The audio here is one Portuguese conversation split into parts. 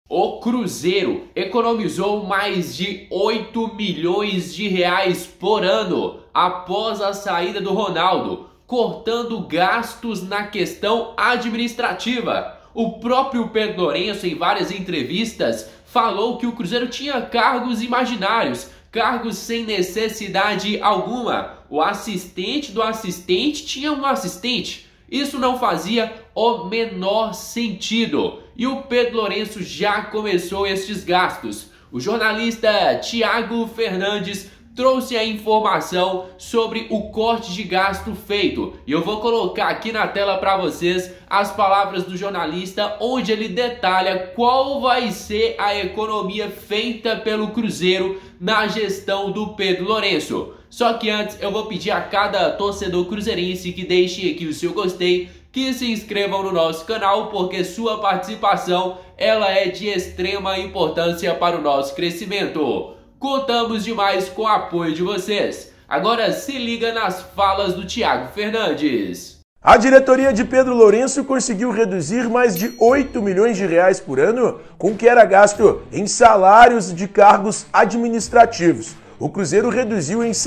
O Cruzeiro economizou mais de 8 milhões de reais por ano após a saída do Ronaldo, cortando gastos na questão administrativa. O próprio Pedro Lourenço, em várias entrevistas, falou que o Cruzeiro tinha cargos imaginários, cargos sem necessidade alguma. O assistente do assistente tinha um assistente. Isso não fazia o menor sentido. E o Pedro Lourenço já começou estes gastos. O jornalista Thiago Fernandes trouxe a informação sobre o corte de gasto feito. E eu vou colocar aqui na tela para vocês as palavras do jornalista, onde ele detalha qual vai ser a economia feita pelo Cruzeiro na gestão do Pedro Lourenço. Só que antes eu vou pedir a cada torcedor cruzeirense que deixe aqui o seu gostei, que se inscrevam no nosso canal, porque sua participação ela é de extrema importância para o nosso crescimento. Contamos demais com o apoio de vocês. Agora se liga nas falas do Thiago Fernandes. A diretoria de Pedro Lourenço conseguiu reduzir mais de 8 milhões de reais por ano com o que era gasto em salários de cargos administrativos. O Cruzeiro reduziu em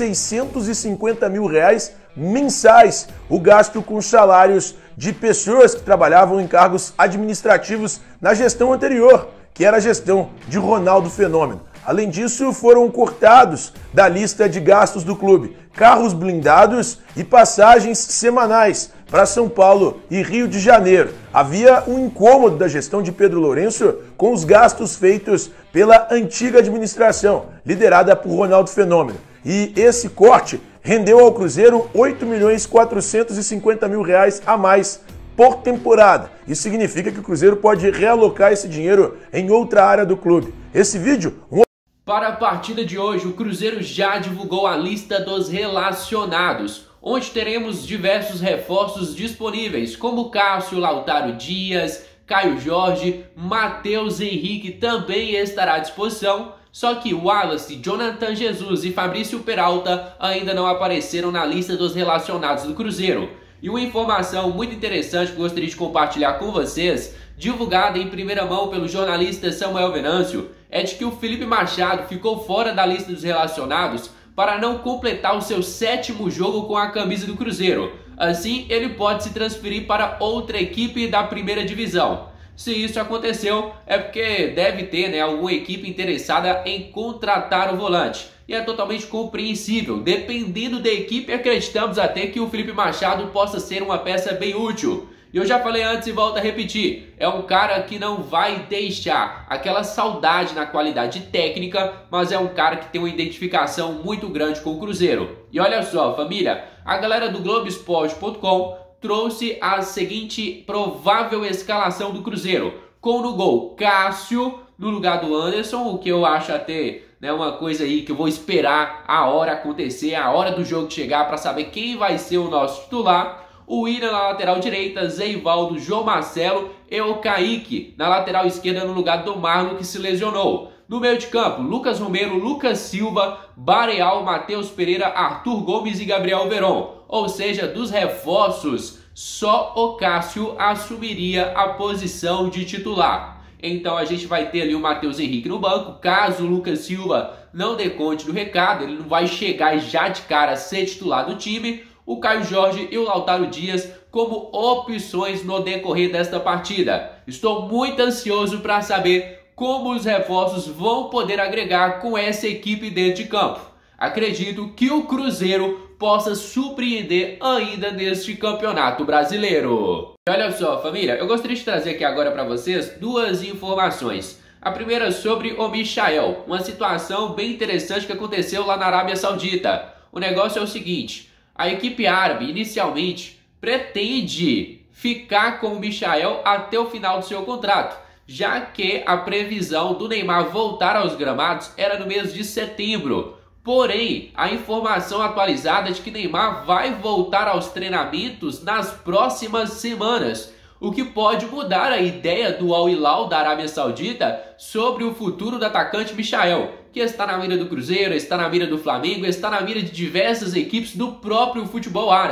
650 mil reais mensais o gasto com salários de pessoas que trabalhavam em cargos administrativos na gestão anterior, que era a gestão de Ronaldo Fenômeno. Além disso, foram cortados da lista de gastos do clube carros blindados e passagens semanais para São Paulo e Rio de Janeiro. Havia um incômodo da gestão de Pedro Lourenço com os gastos feitos pela antiga administração, liderada por Ronaldo Fenômeno. E esse corte rendeu ao Cruzeiro 8 milhões 450 mil reais a mais por temporada. Isso significa que o Cruzeiro pode realocar esse dinheiro em outra área do clube. Esse vídeo... Para a partida de hoje, o Cruzeiro já divulgou a lista dos relacionados, onde teremos diversos reforços disponíveis, como Cássio, Lautaro Dias, Caio Jorge, Matheus Henrique também estará à disposição, só que Wallace, Jonathan Jesus e Fabrício Peralta ainda não apareceram na lista dos relacionados do Cruzeiro. E uma informação muito interessante que gostaria de compartilhar com vocês, divulgada em primeira mão pelo jornalista Samuel Venâncio, é de que o Felipe Machado ficou fora da lista dos relacionados para não completar o seu 7º jogo com a camisa do Cruzeiro. Assim, ele pode se transferir para outra equipe da primeira divisão. Se isso aconteceu, é porque deve ter alguma equipe interessada em contratar o volante. E é totalmente compreensível. Dependendo da equipe, acreditamos até que o Felipe Machado possa ser uma peça bem útil. E eu já falei antes e volto a repetir, é um cara que não vai deixar aquela saudade na qualidade técnica, mas é um cara que tem uma identificação muito grande com o Cruzeiro. E olha só, família, a galera do Globoesporte.com trouxe a seguinte provável escalação do Cruzeiro, com no gol Cássio no lugar do Anderson, o que eu acho até uma coisa aí que eu vou esperar a hora acontecer, a hora do jogo chegar para saber quem vai ser o nosso titular. O Willian na lateral direita, Zeivaldo, João Marcelo e o Kaique na lateral esquerda no lugar do Marlon, que se lesionou. No meio de campo, Lucas Romero, Lucas Silva, Bareal, Matheus Pereira, Arthur Gomes e Gabriel Veron. Ou seja, dos reforços, só o Cássio assumiria a posição de titular. Então a gente vai ter ali o Matheus Henrique no banco, caso o Lucas Silva não dê conta do recado, ele não vai chegar já de cara a ser titular do time. O Caio Jorge e o Lautaro Dias como opções no decorrer desta partida. Estou muito ansioso para saber como os reforços vão poder agregar com essa equipe dentro de campo. Acredito que o Cruzeiro possa surpreender ainda neste campeonato brasileiro. E olha só, família, eu gostaria de trazer aqui agora para vocês duas informações. A primeira sobre o Michael, uma situação bem interessante que aconteceu lá na Arábia Saudita. O negócio é o seguinte: a equipe árabe, inicialmente, pretende ficar com o Michael até o final do seu contrato, já que a previsão do Neymar voltar aos gramados era no mês de setembro. Porém, a informação atualizada é de que Neymar vai voltar aos treinamentos nas próximas semanas, o que pode mudar a ideia do Al Hilal da Arábia Saudita sobre o futuro do atacante Michael, que está na mira do Cruzeiro, está na mira do Flamengo, está na mira de diversas equipes do próprio futebol árabe.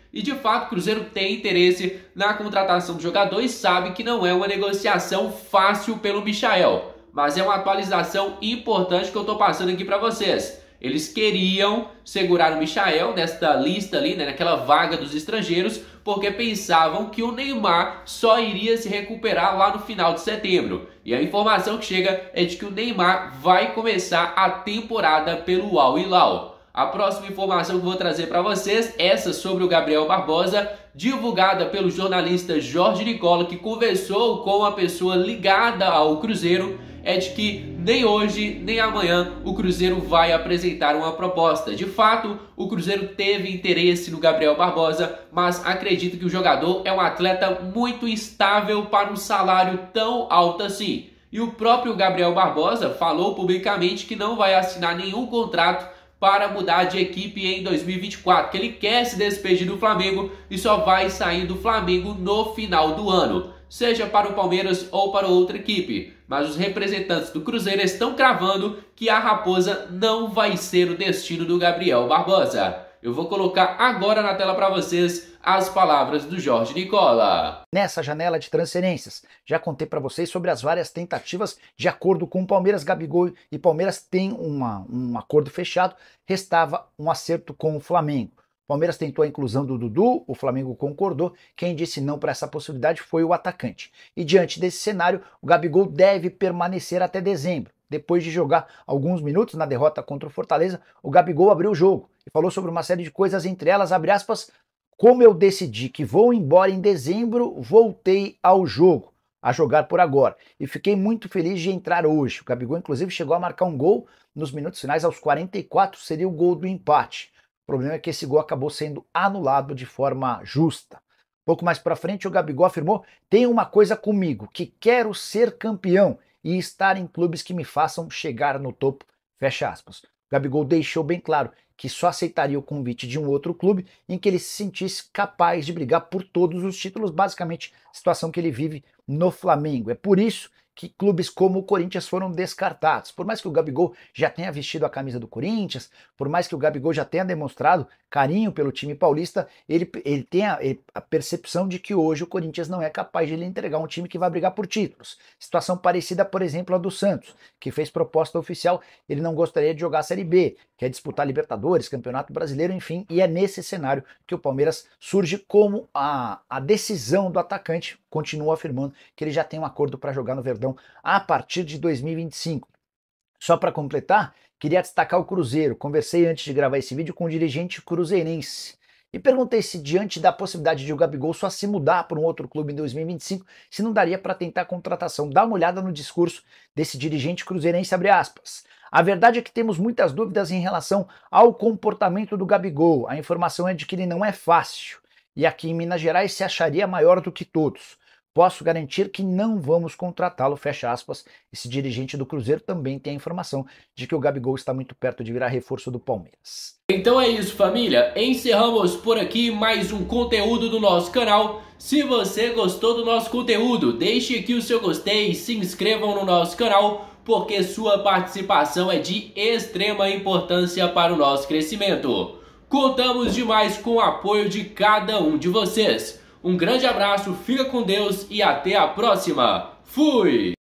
E de fato o Cruzeiro tem interesse na contratação do jogador e sabe que não é uma negociação fácil pelo Michael. Mas é uma atualização importante que eu estou passando aqui para vocês. Eles queriam segurar o Michael nesta lista ali, né, naquela vaga dos estrangeiros, porque pensavam que o Neymar só iria se recuperar lá no final de setembro. E a informação que chega é de que o Neymar vai começar a temporada pelo Al Hilal. A próxima informação que vou trazer para vocês, essa sobre o Gabriel Barbosa, divulgada pelo jornalista Jorge Nicola, que conversou com uma pessoa ligada ao Cruzeiro, é de que nem hoje nem amanhã o Cruzeiro vai apresentar uma proposta. De fato, o Cruzeiro teve interesse no Gabriel Barbosa, mas acredito que o jogador é um atleta muito instável para um salário tão alto assim. E o próprio Gabriel Barbosa falou publicamente que não vai assinar nenhum contrato para mudar de equipe em 2024, que ele quer se despedir do Flamengo e só vai sair do Flamengo no final do ano, seja para o Palmeiras ou para outra equipe. Mas os representantes do Cruzeiro estão cravando que a Raposa não vai ser o destino do Gabriel Barbosa. Eu vou colocar agora na tela para vocês as palavras do Jorge Nicola. Nessa janela de transferências, já contei para vocês sobre as várias tentativas de acordo com o Palmeiras. Gabigol e Palmeiras têm um acordo fechado, restava um acerto com o Flamengo. O Palmeiras tentou a inclusão do Dudu, o Flamengo concordou, quem disse não para essa possibilidade foi o atacante. E diante desse cenário, o Gabigol deve permanecer até dezembro. Depois de jogar alguns minutos na derrota contra o Fortaleza, o Gabigol abriu o jogo e falou sobre uma série de coisas, entre elas, abre aspas, como eu decidi que vou embora em dezembro, voltei ao jogo, a jogar por agora. E fiquei muito feliz de entrar hoje. O Gabigol, inclusive, chegou a marcar um gol nos minutos finais, aos 44, seria o gol do empate. O problema é que esse gol acabou sendo anulado de forma justa. Pouco mais para frente, o Gabigol afirmou, tem uma coisa comigo, que quero ser campeão e estar em clubes que me façam chegar no topo, fecha aspas. O Gabigol deixou bem claro que só aceitaria o convite de um outro clube em que ele se sentisse capaz de brigar por todos os títulos, basicamente a situação que ele vive no Flamengo. É por isso que clubes como o Corinthians foram descartados. Por mais que o Gabigol já tenha vestido a camisa do Corinthians, por mais que o Gabigol já tenha demonstrado carinho pelo time paulista, ele tem a percepção de que hoje o Corinthians não é capaz de lhe entregar um time que vai brigar por títulos. Situação parecida, por exemplo, a do Santos, que fez proposta oficial, ele não gostaria de jogar a Série B, quer disputar Libertadores, Campeonato Brasileiro, enfim, e é nesse cenário que o Palmeiras surge como a decisão do atacante, continua afirmando que ele já tem um acordo para jogar no Verdão a partir de 2025. Só para completar, queria destacar o Cruzeiro. Conversei antes de gravar esse vídeo com um dirigente cruzeirense e perguntei se diante da possibilidade de o Gabigol só se mudar para um outro clube em 2025, se não daria para tentar a contratação. Dá uma olhada no discurso desse dirigente cruzeirense, abre aspas. A verdade é que temos muitas dúvidas em relação ao comportamento do Gabigol. A informação é de que ele não é fácil e aqui em Minas Gerais se acharia maior do que todos. Posso garantir que não vamos contratá-lo, fecha aspas. Esse dirigente do Cruzeiro também tem a informação de que o Gabigol está muito perto de virar reforço do Palmeiras. Então é isso, família. Encerramos por aqui mais um conteúdo do nosso canal. Se você gostou do nosso conteúdo, deixe aqui o seu gostei e se inscrevam no nosso canal, porque sua participação é de extrema importância para o nosso crescimento. Contamos demais com o apoio de cada um de vocês. Um grande abraço, fica com Deus e até a próxima. Fui!